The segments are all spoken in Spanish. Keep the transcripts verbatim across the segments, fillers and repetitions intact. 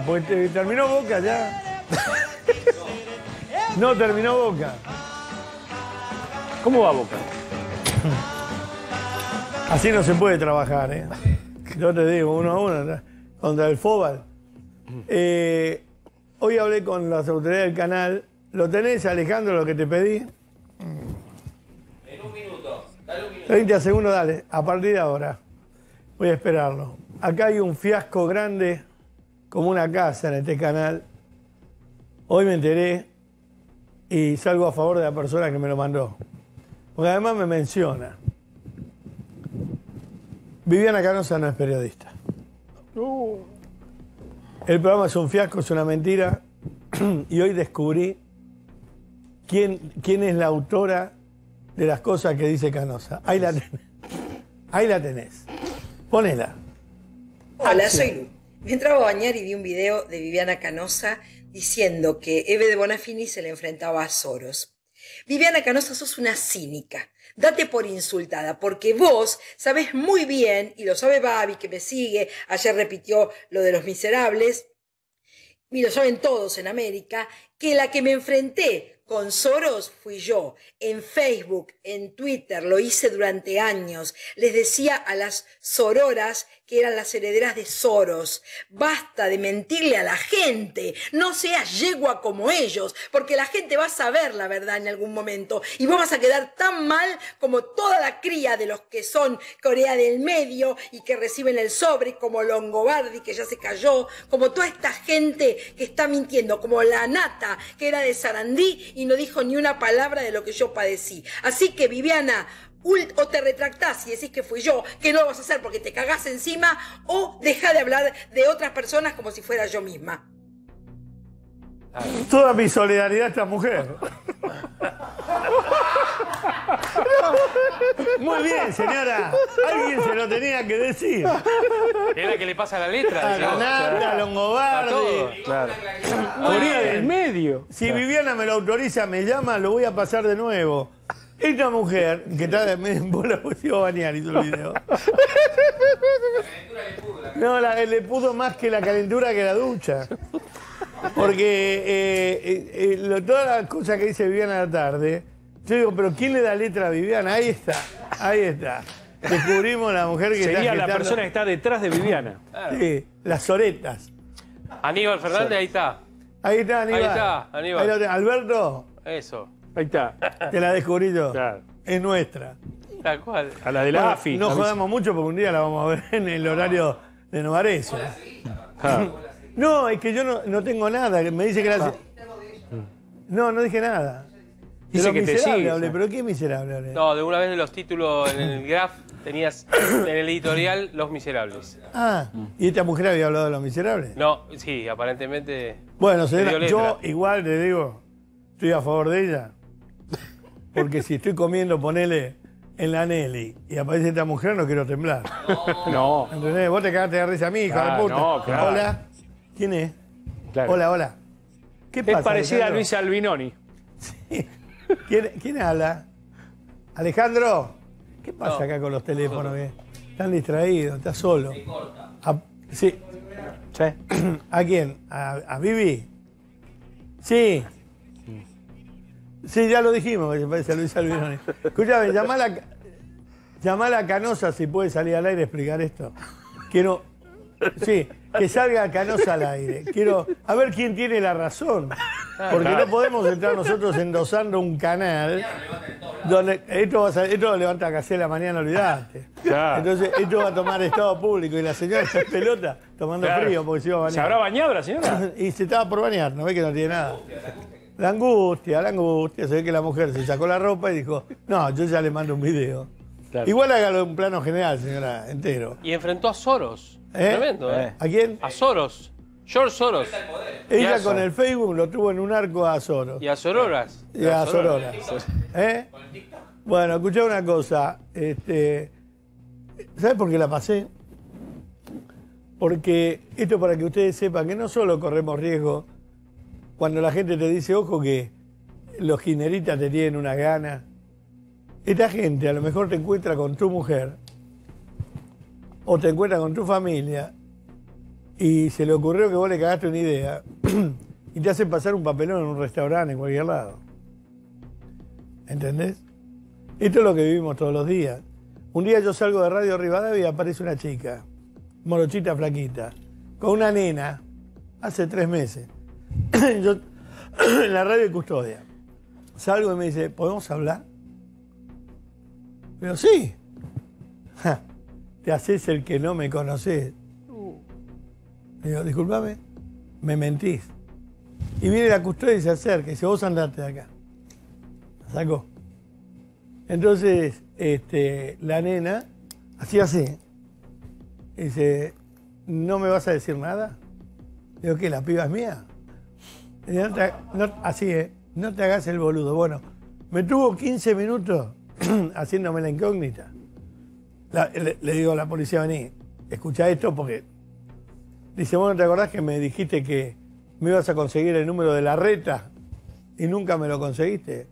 pues te- terminó Boca ya. No terminó Boca. ¿Cómo va Boca? Así no se puede trabajar, ¿eh? Yo te digo, uno a uno, contra el Fóbal. Eh, hoy hablé con las autoridades del canal. ¿Lo tenés, Alejandro, lo que te pedí? En un minuto, dale un minuto. treinta segundos, dale. A partir de ahora. Voy a esperarlo. Acá hay un fiasco grande, como una casa en este canal. Hoy me enteré y salgo a favor de la persona que me lo mandó. Porque además me menciona. Viviana Canosa no es periodista. El programa es un fiasco, es una mentira. Y hoy descubrí quién, quién es la autora de las cosas que dice Canosa. Ahí la tenés. Ahí la tenés. Ponela. Hola, soy Lu. Me entraba a bañar y vi un video de Viviana Canosa diciendo que Eve de Bonafini se le enfrentaba a Soros. Viviana Canosa, sos una cínica. Date por insultada, porque vos sabés muy bien, y lo sabe Babi, que me sigue, ayer repitió lo de Los Miserables, y lo saben todos en América, que la que me enfrenté con Soros fui yo. En Facebook, en Twitter, lo hice durante años. Les decía a las sororas que eran las herederas de Soros. Basta de mentirle a la gente. No seas yegua como ellos, porque la gente va a saber la verdad en algún momento. Y vos vas a quedar tan mal como toda la cría de los que son Corea del Medio y que reciben el sobre, como Longobardi, que ya se cayó, como toda esta gente que está mintiendo, como la Nata, que era de Sarandí y no dijo ni una palabra de lo que yo padecí. Así que, Viviana, o te retractás y decís que fui yo, que no lo vas a hacer porque te cagás encima, o deja de hablar de otras personas como si fuera yo misma. Toda mi solidaridad a esta mujer. Muy bien, señora. Alguien se lo tenía que decir. Es la que le pasa la letra. A Nata, a Longobardi. Claro. Muy Corea bien. del Medio. Si Viviana me lo autoriza, me llama, lo voy a pasar de nuevo. Esta mujer, que está me bola, pues iba a bañar, hizo el video. No, la, le pudo más que la calentura que la ducha. Porque eh, eh, eh, lo, todas las cosas que dice Viviana a la tarde, yo digo, pero ¿quién le da letra a Viviana? Ahí está, ahí está. Descubrimos la mujer que Sería está la gestando- persona que está detrás de Viviana. Sí, las oretas. Aníbal Fernández, ahí está. Ahí está, Aníbal. Ahí está, Aníbal. Ahí lo tenés. Alberto, Eso. Ahí está. te la descubrí yo. Claro. Es nuestra. Tal cual. A la de la Bueno, AFI. no La jodamos mucho porque un día la vamos a ver en el horario de Novarecio. Claro. No, es que yo no, no tengo nada. Me dice que la... No, no dije nada. De Dice lo que te miserable sigue, hablé, sí. pero ¿qué miserable hablé? No, de una vez de los títulos en el graph tenías en el editorial Los Miserables. Ah, ¿y esta mujer había hablado de los miserables? No, sí, aparentemente. Bueno, te dio señora, letra. yo igual te digo, estoy a favor de ella. Porque si estoy comiendo, ponele en la Nelly y aparece esta mujer, no quiero temblar. No. ¿Entendés? Vos te cagaste de risa a mí, hija Ah, de puta. no, claro. Hola. ¿Quién es? Claro. Hola, hola. ¿Qué pasa? Es parecida a Alejandro? Luis Albinoni. ¿Quién, quién habla? Alejandro, ¿qué pasa No. acá con los teléfonos? eh? Están distraídos, estás solo. A, sí. Sí. ¿A quién? ¿A, a Vivi? Sí. Sí, ya lo dijimos, que se parece a Luis Albinoni. Escúchame, llamala, llamala a Canosa si puede salir al aire a explicar esto. Quiero. Sí, que salga Canosa al aire. Quiero. A ver quién tiene la razón. Porque no podemos entrar nosotros endosando un canal donde esto, va a, sal- esto lo levanta Casella mañana, olvidaste. Claro. Entonces, esto va a tomar estado público y la señora está en pelota tomando Claro. frío porque se iba a bañar. ¿Se habrá bañado la señora? Y se estaba por bañar, no ve que no tiene nada. La angustia, la angustia. Se ve que la mujer se sacó la ropa y dijo, no, yo ya le mando un video. Claro. Igual hágalo en plano general, señora, entero. Y enfrentó a Soros. ¿Eh? Tremendo, ¿eh? Eh. ¿A quién? A Soros. George Soros. Ella y con a- el Facebook lo tuvo en un arco a Soros. Y a Sororas. Y a Sorora. ¿Eh? Bueno, escuchá una cosa. Este, ¿sabes por qué la pasé? Porque esto para que ustedes sepan que no solo corremos riesgo cuando la gente te dice, ojo que los kirchneristas te tienen una gana. Esta gente a lo mejor te encuentra con tu mujer o te encuentra con tu familia y se le ocurrió que vos le cagaste una idea y te hacen pasar un papelón en un restaurante, en cualquier lado. ¿Entendés? Esto es lo que vivimos todos los días. Un día yo salgo de Radio Rivadavia y aparece una chica, morochita, flaquita, con una nena, hace tres meses. Yo, en la radio de Custodia, salgo y me dice, ¿podemos hablar? Pero sí. Ja, te haces el que no me conocés. Digo, disculpame, me mentís. Y viene la Custodia y se acerca y dice, vos andate de acá. La sacó. Entonces, este, la nena, así así, dice, ¿no me vas a decir nada? Digo, ¿qué? ¿La piba es mía? Digo, no te, no, así es, no te hagas el boludo. Bueno, me tuvo quince minutos haciéndome la incógnita. La, le, le digo a la policía, vení, escucha esto porque... Dice, ¿vos no te acordás que me dijiste que me ibas a conseguir el número de la reta y nunca me lo conseguiste?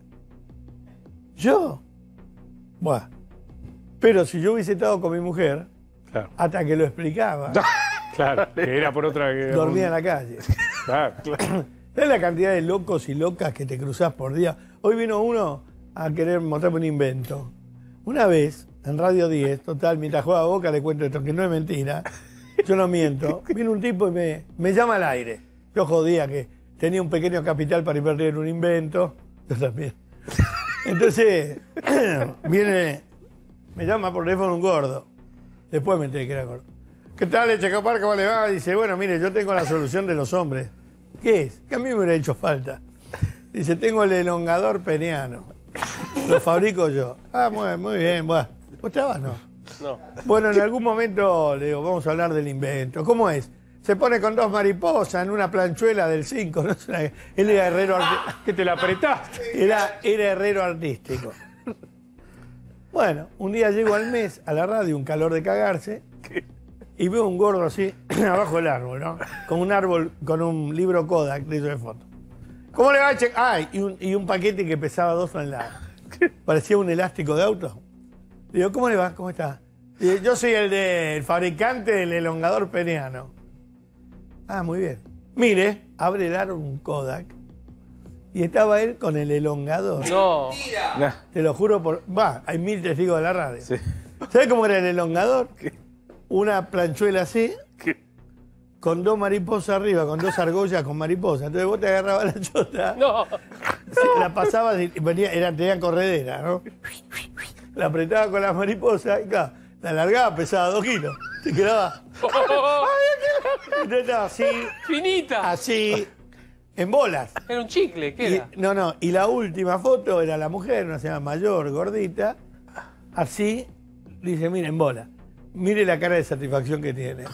¿Yo? Bueno, pero si yo hubiese estado con mi mujer, claro, hasta que lo explicaba, claro, que era por otra que... dormía en la calle. Claro, claro. ¿Sabes la cantidad de locos y locas que te cruzás por día? Hoy vino uno a querer mostrarme un invento. Una vez, en Radio diez, total, mientras juega a Boca le cuento esto, que no es mentira, yo no miento, vino un tipo y me, me llama al aire. Yo jodía que tenía un pequeño capital para invertir en un invento, yo también. Entonces, viene, me llama por teléfono un gordo. Después me enteré que era gordo. ¿Qué tal, Echecopar? ¿Cómo le va? Dice, bueno, mire, yo tengo la solución de los hombres. ¿Qué es? Que a mí me hubiera hecho falta. Dice, tengo el elongador peniano. Lo fabrico yo. Ah, muy, muy bien, bueno. ¿Vos estabas? No. No. Bueno, en algún momento le digo, vamos a hablar del invento. ¿Cómo es? Se pone con dos mariposas en una planchuela del cinco. ¿No? Él era herrero artístico. Que te la apretaste. Era, era herrero artístico. Bueno, un día llego al mes a la radio, un calor de cagarse, y veo un gordo así, abajo del árbol, ¿no? Con un árbol, con un libro Kodak de de foto. ¿Cómo le va a checar? Ah, y un, y un paquete que pesaba dos toneladas. Parecía un elástico de auto. Digo, ¿cómo le va? ¿Cómo está? Digo, yo soy el del fabricante del elongador peniano. Ah, muy bien. Mire, abre el árbol un Kodak. Y estaba él con el elongador. No. Te lo juro por... Va, hay mil testigos de la radio. Sí. ¿Sabes cómo era el elongador? ¿Qué? Una planchuela así, ¿qué? Con dos mariposas arriba, con dos argollas con mariposas. Entonces vos te agarrabas la chota, No. la pasabas y venía, era, tenía corredera, ¿no? La apretabas con las mariposas y claro, la alargaba, pesaba dos kilos. Te quedaba... Oh, Entonces estaba así, finita. así, en bolas. Era un chicle, ¿qué Y- era? no, no, y la última foto era la mujer, una señora mayor, gordita, así, dice, miren, bola, mire la cara de satisfacción que tiene.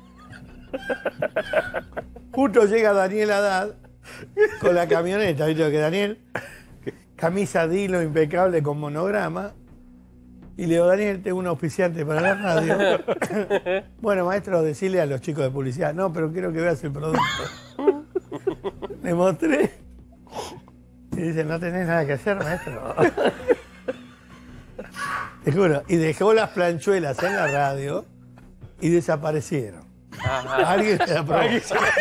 Justo llega Daniel Haddad con la camioneta, ¿viste lo que Daniel? Camisa de hilo impecable con monograma. Y le digo, Daniel, tengo un auspiciante para la radio. Bueno, maestro, decirle a los chicos de publicidad, no, pero quiero que veas el producto. Le mostré. Y dice, no tenés nada que hacer, maestro. Te juro. Y dejó las planchuelas en la radio y desaparecieron. Ajá. Alguien se la probó.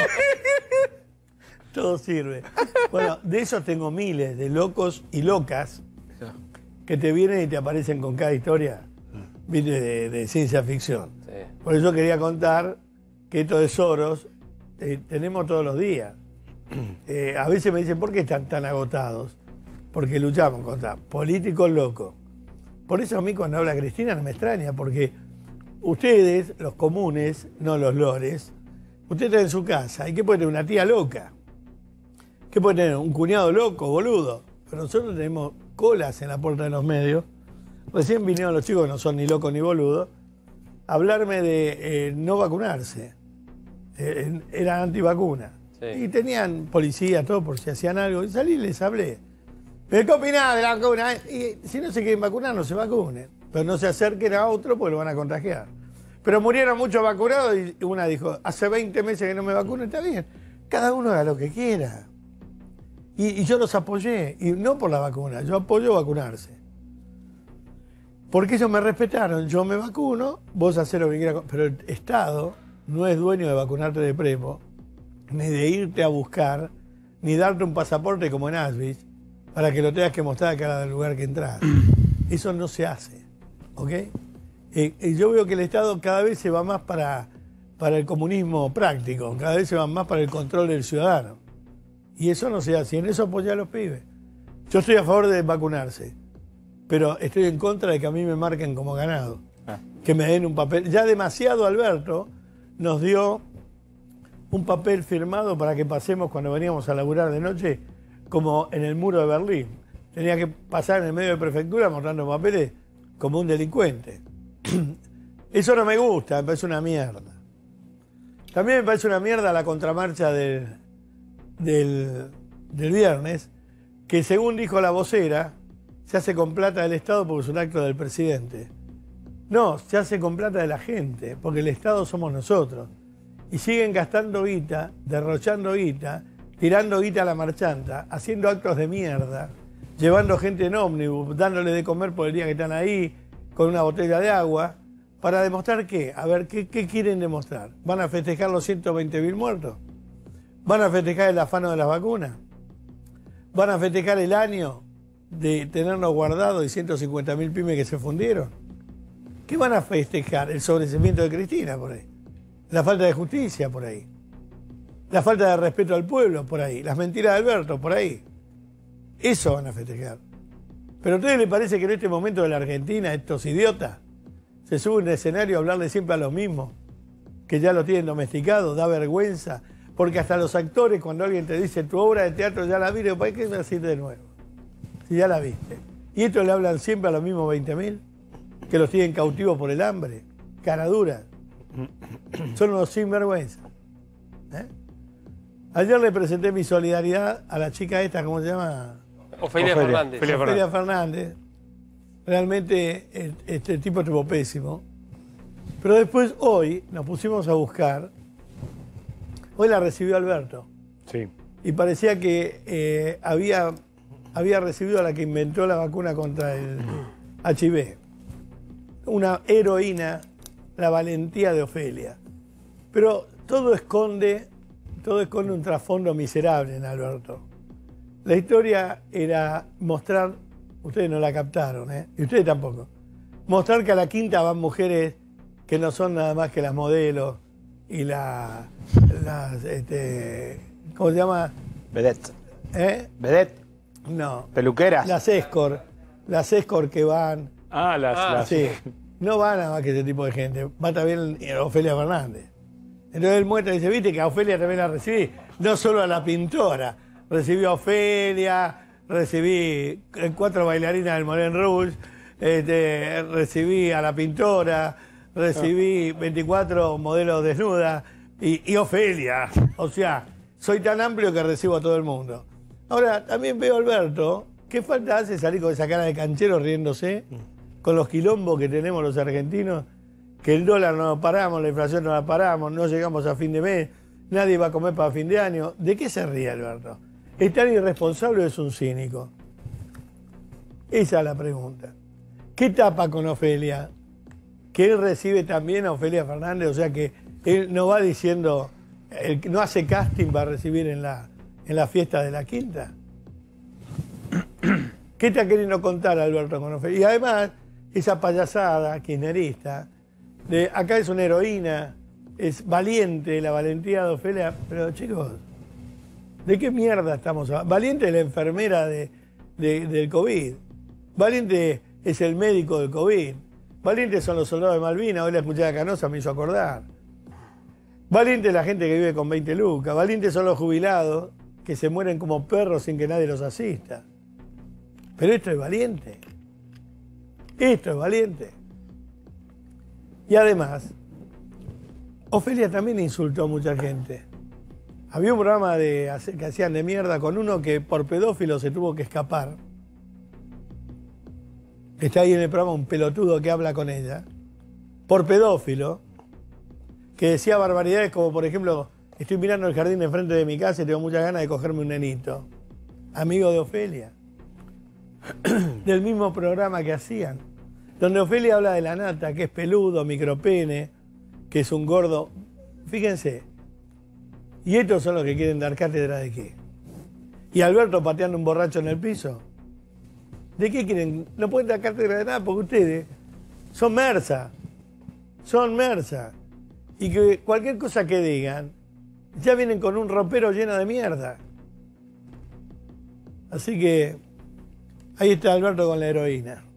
Todo sirve. Bueno, de esos tengo miles de locos y locas que te vienen y te aparecen con cada historia, ¿viste? De, de ciencia ficción. Sí. Por eso quería contar que esto de Soros eh, tenemos todos los días. Eh, a veces me dicen, ¿por qué están tan agotados? Porque luchamos contra políticos locos. Por eso a mí cuando habla Cristina no me extraña, porque ustedes, los comunes, no los lores, usted está en su casa. ¿Y qué puede tener? Una tía loca. ¿Qué puede tener? Un cuñado loco, boludo. Pero nosotros tenemos colas en la puerta de los medios. Recién vinieron los chicos que no son ni locos ni boludos a hablarme de eh, no vacunarse. Eh, eran antivacunas. Sí. Y tenían policía, todo por si hacían algo. Y salí y les hablé. ¿Pero qué opinás de la vacuna? Y si no se quieren vacunar, no se vacunen. Pero no se acerquen a otro porque lo van a contagiar. Pero murieron muchos vacunados y una dijo, hace veinte meses que no me vacuno, está bien. Cada uno haga lo que quiera. Y, y yo los apoyé, y no por la vacuna, yo apoyo vacunarse. Porque ellos me respetaron, yo me vacuno, vos hacés lo que quieras, pero el Estado no es dueño de vacunarte de prepo, ni de irte a buscar, ni darte un pasaporte como en Auschwitz, para que lo tengas que mostrar a cada lugar que entras. Eso no se hace, ¿ok? Eh, y yo veo que el Estado cada vez se va más para, para el comunismo práctico, cada vez se va más para el control del ciudadano. Y eso no se hace, y en eso apoya a los pibes. Yo estoy a favor de vacunarse, pero estoy en contra de que a mí me marquen como ganado, ah. que me den un papel. Ya demasiado Alberto nos dio un papel firmado para que pasemos cuando veníamos a laburar de noche, como en el muro de Berlín. Tenía que pasar en el medio de prefectura mostrando papeles como un delincuente. Eso no me gusta, me parece una mierda. También me parece una mierda la contramarcha del, del, del viernes, que según dijo la vocera, se hace con plata del Estado porque es un acto del presidente. No, se hace con plata de la gente, porque el Estado somos nosotros. Y siguen gastando guita, derrochando guita, tirando guita a la marchanta, haciendo actos de mierda, llevando gente en ómnibus, dándole de comer por el día que están ahí, con una botella de agua, ¿para demostrar qué? A ver, ¿qué, qué quieren demostrar? ¿Van a festejar los ciento veinte mil muertos? ¿Van a festejar el afano de las vacunas? ¿Van a festejar el año de tenernos guardados y ciento cincuenta mil pymes que se fundieron? ¿Qué van a festejar? El sobreseimiento de Cristina por ahí. La falta de justicia por ahí. La falta de respeto al pueblo por ahí. Las mentiras de Alberto por ahí. Eso van a festejar. Pero ¿a ustedes les parece que en este momento de la Argentina estos idiotas se suben a un escenario a hablarle siempre a los mismos? Que ya lo tienen domesticado, da vergüenza. Porque hasta los actores, cuando alguien te dice tu obra de teatro ya la vi, digo, ¿para qué me decir de nuevo? Si ya la viste. Y estos le hablan siempre a los mismos veinte mil, que los tienen cautivos por el hambre. Cara dura. Son unos sinvergüenza. ¿Eh? Ayer le presenté mi solidaridad a la chica esta, ¿cómo se llama? Ofelia, Ofelia Fernández. Ofelia, Ofelia Fernández. Realmente este tipo estuvo pésimo. Pero después, hoy, nos pusimos a buscar. Hoy la recibió Alberto. Sí. Y parecía que eh, había, había recibido a la que inventó la vacuna contra el H I V. Una heroína, la valentía de Ofelia. Pero todo esconde, todo esconde un trasfondo miserable en Alberto. La historia era mostrar, ustedes no la captaron, ¿eh? Y ustedes tampoco, mostrar que a la quinta van mujeres que no son nada más que las modelos y la, las, este, ¿cómo se llama? Vedette. ¿Eh? Vedette. No. Peluqueras. Las escort, las escort que van. Ah, las... Ah, las... Sí. No va nada más que ese tipo de gente. Va también Ofelia Fernández. Entonces él muestra y dice, viste que a Ofelia también la recibí. No solo a la pintora. Recibí a Ofelia, recibí cuatro bailarinas del Moulin Rouge, este, recibí a la pintora, recibí veinticuatro modelos desnudas y, y Ofelia. O sea, soy tan amplio que recibo a todo el mundo. Ahora, también veo a Alberto, ¿qué falta hace salir con esa cara de canchero riéndose? Con los quilombos que tenemos los argentinos, que el dólar no lo paramos, la inflación no la paramos, no llegamos a fin de mes, nadie va a comer para fin de año. ¿De qué se ríe Alberto? ¿Es tan irresponsable o es un cínico? Esa es la pregunta. ¿Qué tapa con Ofelia? Que él recibe también a Ofelia Fernández, o sea que él no va diciendo, él no hace casting para recibir en la, en la fiesta de la quinta. ¿Qué está queriendo contar Alberto con Ofelia? Y además, esa payasada kirchnerista, de acá es una heroína, es valiente, la valentía de Ofelia, pero chicos, ¿de qué mierda estamos hablando? Valiente es la enfermera de, de, del COVID, Valiente es el médico del COVID, Valiente son los soldados de Malvinas, hoy la escuché a Canosa, me hizo acordar. Valiente es la gente que vive con veinte lucas, Valiente son los jubilados que se mueren como perros sin que nadie los asista. Pero esto es valiente. Esto es valiente. Y además, Ofelia también insultó a mucha gente. Había un programa de, que hacían de mierda con uno que por pedófilo se tuvo que escapar. Está ahí en el programa un pelotudo que habla con ella. Por pedófilo. Que decía barbaridades como, por ejemplo, estoy mirando el jardín enfrente de mi casa y tengo muchas ganas de cogerme un nenito. Amigo de Ofelia. Del mismo programa que hacían, donde Ofelia habla de la nata, que es peludo, micropene, que es un gordo fíjense. ¿Y estos son los que quieren dar cátedra de qué? ¿Y Alberto pateando un borracho en el piso? ¿De qué quieren? No pueden dar cátedra de nada porque ustedes son mersa. Son mersa. Y que cualquier cosa que digan, ya vienen con un ropero lleno de mierda. Así que ahí está Alberto con la heroína.